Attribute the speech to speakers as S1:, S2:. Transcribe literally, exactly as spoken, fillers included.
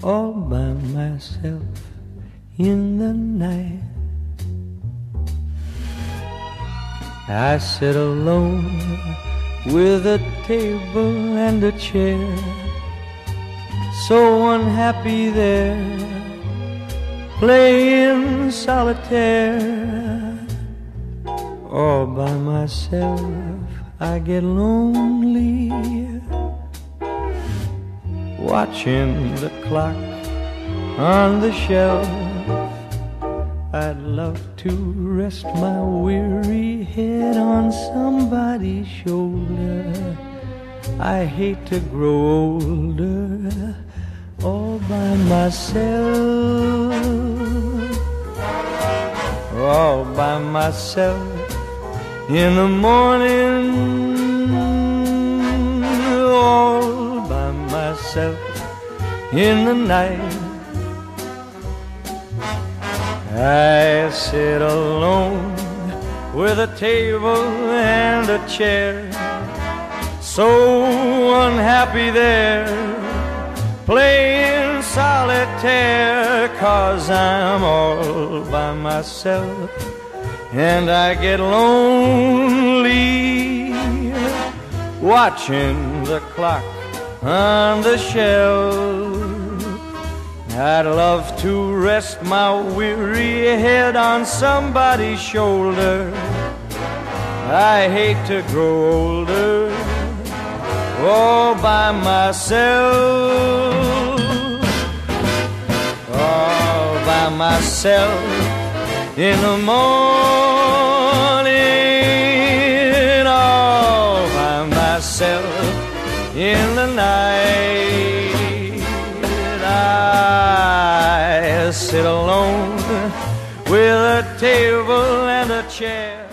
S1: all by myself in the night. I sit alone with a table and a chair, so unhappy there, playing solitaire. All by myself I get lonely, watching the clock on the shelf. I'd love to rest my weary head on somebody's shoulder. I hate to grow older all by myself, all by myself in the morning, all by myself in the night. I sit alone with a table and a chair, so unhappy there, playing solitaire. 'Cause I'm all by myself and I get lonely, watching the clock on the shelf. I'd love to rest my weary head on somebody's shoulder. I hate to grow older all by myself, all by myself in the morning, all by myself in the night. I sit alone with a table and a chair.